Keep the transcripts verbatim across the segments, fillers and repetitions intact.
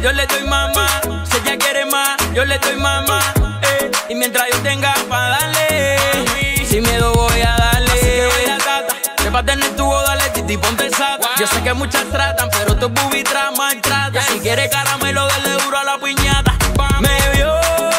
yo le doy mamá. Si ella quiere más, yo le doy mamá. Eh, y mientras yo tenga pa' darle, sin miedo voy a darle. Así que baila tata, trépate en el tubo, dale titi, ponte sata. Yo sé que muchas tratan, pero tu bubi traman trata. Si quiere caramelo, dale duro a la piñata. Me vio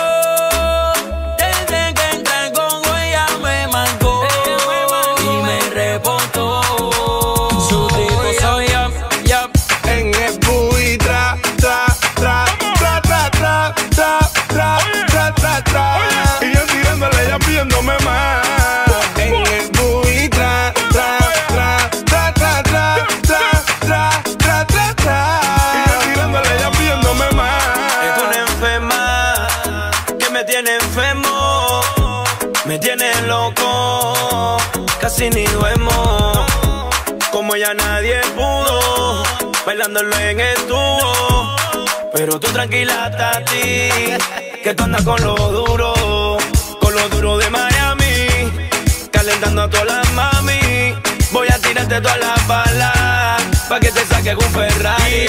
desde que entré con ella, me marcó y me reportó. Su tipo soy yo, yo. En el bubi tra, tra, tra, tra, tra, tra, tra, tra, tra, tra, tra. Y yo tirándole, ella pidiéndome más. En el bubi tra, tra, tra, tra, tra, tra, tra, tra, tra, tra, tra. Y yo tirándole, ella pidiéndome más. Es una enferma que me tiene enfermo, me tiene loco, casi ni duermo. Como ya nadie pudo, bailándolo en el tubo. Pero tú tranquila, Tati, que tú andas con lo duro, con lo duro de Miami, calentando a todas las mami. Voy a tirarte todas las balas, pa' que te saques un Ferrari.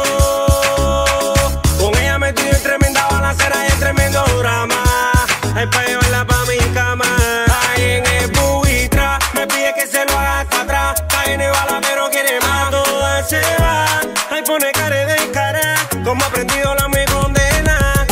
Con ella me estoy en tremenda balacera y en tremendo drama. Ay, pa' llevarla pa' mi cama. Ahí en el bubi tra, me pide que se lo haga pa' atrás. Ahí no hay bala, pero quiere más. Toda se va. Ay, pone cara de cara, como ha aprendido la me condena.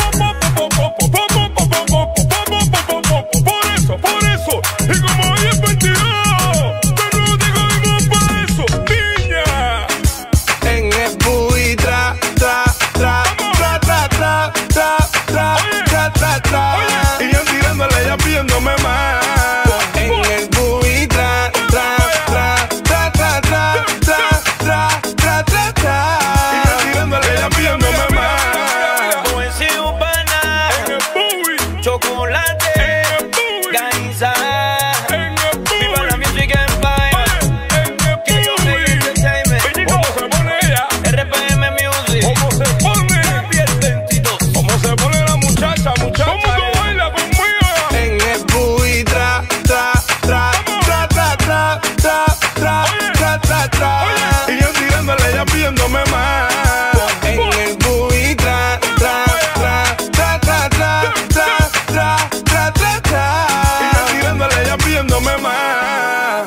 Por eso, por eso, y como hoy es veintidós, pero no te cogimos por eso, niña. En el bubi tra, tra, tra, tra, tra, tra, tra, tra, tra, tra, tra. Y yo tirándole, ella pidiéndome más. En el bubi tra, tra, tra, tra, tra, tra, tra, tra, tra, tra, tra. Y yo tirándole, ella pidiéndome más. Poesía urbana, En el bubi, chocolate, en el bubi, Gainza, en el viva la bubi, music empire, en el que yo soy bubi. entertainment, ¿Cómo se pone ella? R P M Music, ¿Cómo se pone? el veintidós. ¿Cómo se pone la muchacha, muchacha? ¿Cómo tú bailas conmigo? En el bubi tra, tra, tra, tra, tra, tra, tra, tra, tra, tra, tra. Y yo tirándole, ella pidiéndome más. En el bubi tra, tra, tra, tra, tra, tra, tra, tra, tra, tra, tra. Y yo tirándole, ella pidiéndome más.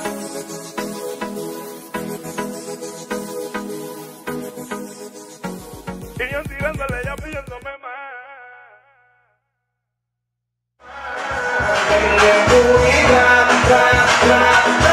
Y yo tirándole, ella pidiéndome más. En el bubi tra, tra, tra,